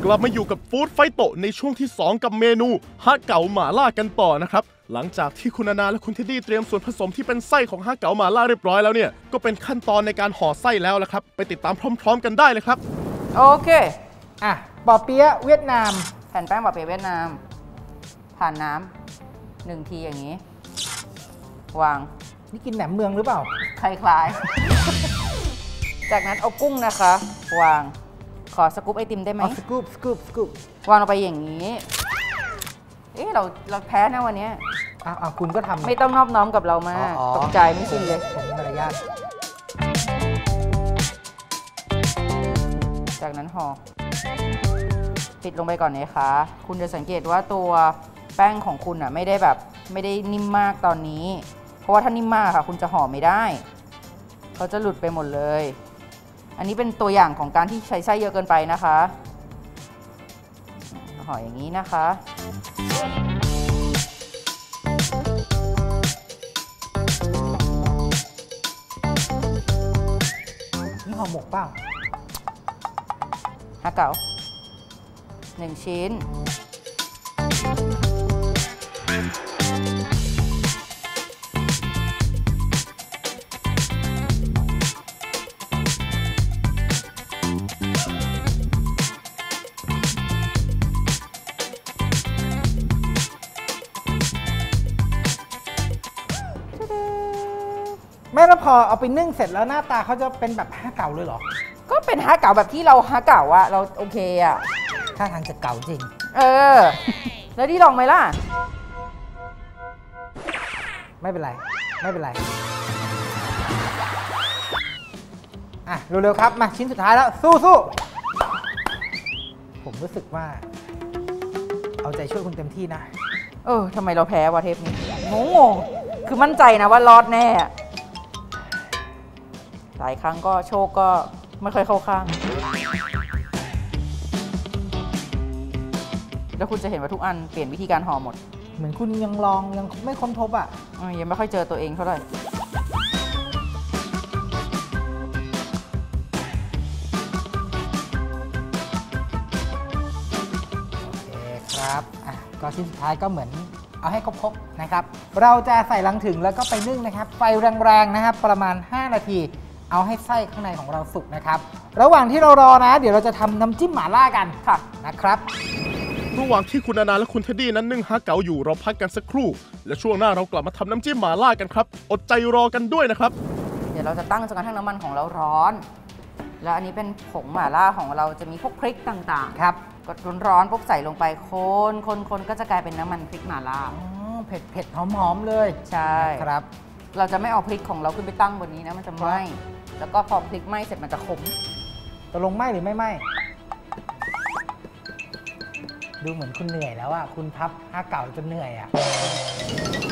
ลับมาอยู่กับฟู้ดไฟโตในช่วงที่2กับเมนูฮะเก๋าหม่าล่ากันต่อนะครับหลังจากที่คุณนานาและคุณเท็ดดี้เตรียมส่วนผสมที่เป็นไส้ของฮะเก๋าหม่าล่าเรียบร้อยแล้วเนี่ยก็เป็นขั้นตอนในการห่อไส้แล้วละครับไปติดตามพร้อมๆกันได้เลยครับโอเคปอเปี๊ยะเวียดนามแผ่นแป้งปอเปี๊ยะเวียดนามผ่านน้ำ1 ทีอย่างนี้วางนี่กินแหนมเมืองหรือเปล่าคล้ายๆ จากนั้นเอากุ้งนะคะวางขอสกู๊ปไอติมได้ไหมสกู๊ปวางลงไปอย่างนี้เราแพ้นะวันนี้คุณก็ทำไม่ต้องนอบน้อมกับเรามากตกใจไม่ชินเลยผมมารยาทจากนั้นห่อปิดลงไปก่อนนะคะคุณจะสังเกตว่าตัวแป้งของคุณไม่ได้นิ่มมากตอนนี้เพราะว่าถ้านิ่มมากค่ะคุณจะห่อไม่ได้เขาจะหลุดไปหมดเลยอันนี้เป็นตัวอย่างของการที่ใช้ไส้เยอะเกินไปนะคะห่ออย่างนี้นะคะนี่ห่อหมกเปล่าฮะเก๋า1 ชิ้นแม่แล้วพอเอาไปนึ่งเสร็จแล้วหน้าตาเขาจะเป็นแบบฮะเก๋าเลยเหรอก็เป็นฮะเก๋าแบบที่เราฮะเก๋าอะเราโอเคอะถ้าทางจะเก๋าจริงแล้วที่ลองไหมล่ะไม่เป็นไรเร็วๆครับมาชิ้นสุดท้ายแล้วสู้ผมรู้สึกว่าเอาใจช่วยคุณเต็มที่นะทำไมเราแพ้วะเทปนี้งงคือมั่นใจนะว่ารอดแน่หลายครั้งก็โชคก็ไม่ค่อยเข้าข้างแล้วคุณจะเห็นว่าทุกอันเปลี่ยนวิธีการห่อหมดเหมือนคุณยังไม่ค้นพบยังไม่ค่อยเจอตัวเองเท่าไหร่โอเคครับก็ชิ้นสุดท้ายก็เหมือนเอาให้ครบๆนะครับเราจะใส่ลังถึงแล้วก็ไปนึ่งนะครับไฟแรงๆนะครับประมาณ5 นาทีเอาให้ไส้ข้างในของเราสุกนะครับระหว่างที่เรารอนะเดี๋ยวเราจะทำน้ำจิ้มหม่าล่ากันค่ะนะครับระหว่างที่คุณนานาและคุณเท็ดดี้นั้นนึ่งฮะเก๋าอยู่เราพักกันสักครู่และช่วงหน้าเรากลับมาทำน้ำจิ้มหม่าล่ากันครับอดใจรอกันด้วยนะครับเดี๋ยวเราจะตั้งจนกระทั่งน้ำมันของเราร้อนแล้วอันนี้เป็นผงหม่าล่าของเราจะมีพวกพริกต่างๆครับก็ร้อนๆปุ๊บใส่ลงไปคนก็จะกลายเป็นน้ำมันพริกหม่าล่าเผ็ดหอมๆเลยใช่ครับเราจะไม่เอาพริกของเราขึ้นไปตั้งบนนี้นะมันจะไหม้แล้วก็พอพริกไหม้เสร็จมันจะขมตกลงไหม้หรือไม่ไหม้ดูเหมือนคุณเหนื่อยแล้วคุณพับฮะเก๋าจนเหนื่อย